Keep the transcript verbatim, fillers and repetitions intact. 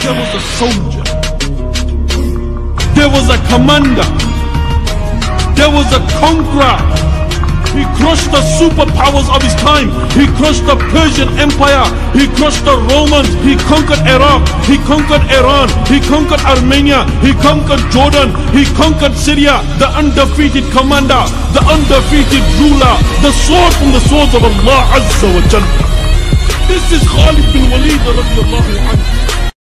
there was a soldier, there was a commander, there was a conqueror. He crushed the superpowers of his time. He crushed the Persian Empire. He crushed the Romans. He conquered Iraq. He conquered Iran. He conquered Armenia. He conquered Jordan. He conquered Syria. The undefeated commander, the undefeated ruler, the sword from the swords of Allah Azza wa Jalla. This is Khalid bin Walid radiallahu anhu.